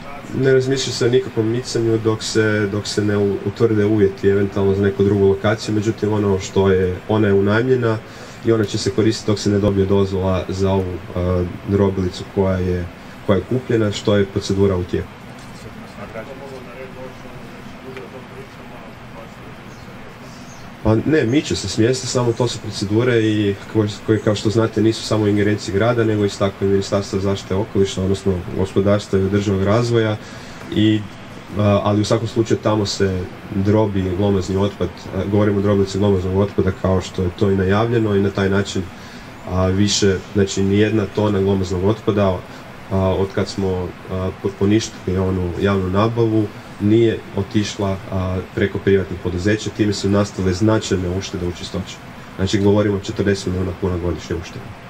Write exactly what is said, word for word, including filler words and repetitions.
Ne razmišlja se o nikakvom micanju dok se, dok se ne utvrde uvjeti eventualno za neku drugu lokaciju, međutim ono što je, ona je unajmljena i ona će se koristiti dok se ne dobije dozvola za ovu uh, drobilicu koja je, koja je kupljena, što je procedura u tijeku. Pa ne, miče se s mjesta, samo to su procedure i koje, kao što znate, nisu samo u ingerenciji grada, nego isto tako i Ministarstva zaštite okoliša, odnosno gospodarstva i održavog razvoja. I, ali u svakom slučaju tamo se drobi glomazni otpad, govorimo o drobilici glomaznog otpada kao što je to i najavljeno i na taj način a, više, znači nijedna tona glomaznog otpada a, od kad smo a, poništili onu javnu nabavu nije otišla a, preko privatnih poduzeća, time su nastale značajne uštede u čistoći. Znači govorimo o četrdeset milijuna kuna godišnje uštede.